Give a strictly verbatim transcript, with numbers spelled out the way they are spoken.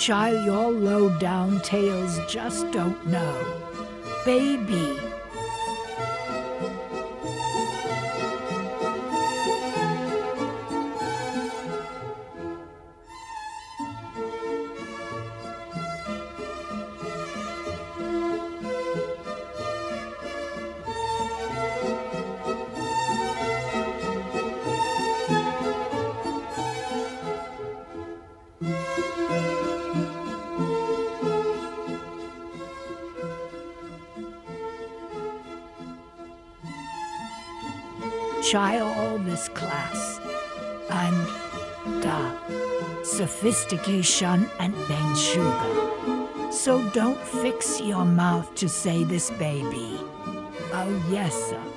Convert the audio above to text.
Child, your low-down tales just don't know. Baby. Try all this class and uh, sophistication and then sugar. So don't fix your mouth to say this, baby. Oh yes, sir.